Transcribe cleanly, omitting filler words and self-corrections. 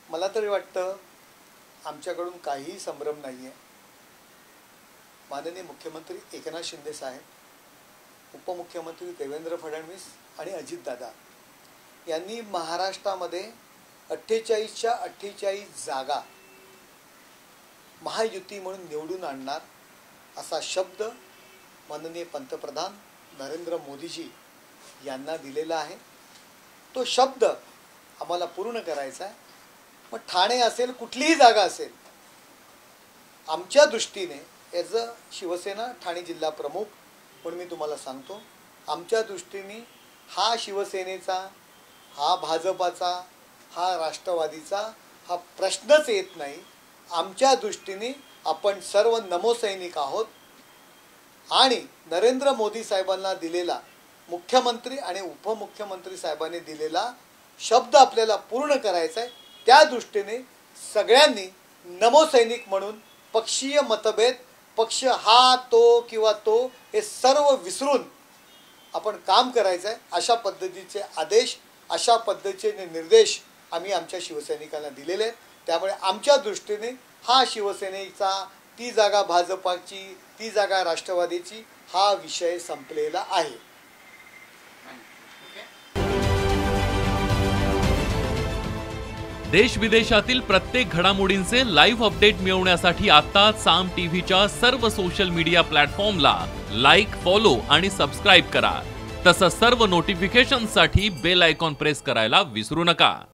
मला तरी वाटतं आमच्याकडून काहीही संभ्रम नाही आहे. माननीय मुख्यमंत्री एकनाथ शिंदे साहेब, उपमुख्यमंत्री देवेंद्र फडणवीस आणि अजितदादा यांनी महाराष्ट्रामध्ये 48च्या 48 जागा महायुती म्हणून निवडून आणणार असा शब्द माननीय पंतप्रधान नरेंद्र मोदीजी यांना दिलेला आहे. तो शब्द आम्हाला पूर्ण करायचा आहे. मग ठाणे असेल, कुठलीही जागा असेल, आमच्या दृष्टीने ॲज अ शिवसेना ठाणे जिल्हा प्रमुख म्हणून मी तुम्हाला सांगतो, आमच्या दृष्टीने हा शिवसेनेचा, हा भाजपाचा, हा राष्ट्रवादीचा हा प्रश्नच येत नाही. आमच्या दृष्टीने आपण सर्व नमोसैनिक आहोत आणि नरेंद्र मोदी साहेबांना दिलेला, मुख्यमंत्री आणि उपमुख्यमंत्री साहेबांनी दिलेला शब्द आपल्याला पूर्ण करायचा आहे. त्या दृष्टीने सगळ्यांनी नमोसैनिक म्हणून पक्षीय मतभेद, पक्ष हा तो किंवा तो हे सर्व विसरून आपण काम करायचं आहे. अशा पद्धतीचे आदेश, अशा पद्धतीचे निर्देश आम्ही आमच्या शिवसैनिकांना दिलेले आहेत. त्यामुळे आमच्या दृष्टीने हा शिवसेनेचा, ती जागा भाजपाची, ती जागा राष्ट्रवादीची हा विषय संपलेला आहे. देश विदेशातील प्रत्येक घडामोडींचे लाईव्ह अपडेट मिळवण्यासाठी आता साम टीव्हीच्या सर्व सोशल मीडिया प्लॅटफॉर्मला लाईक, फॉलो आणि सबस्क्राईब करा. तसंच सर्व नोटिफिकेशनसाठी बेल आयकॉन प्रेस करायला विसरू नका.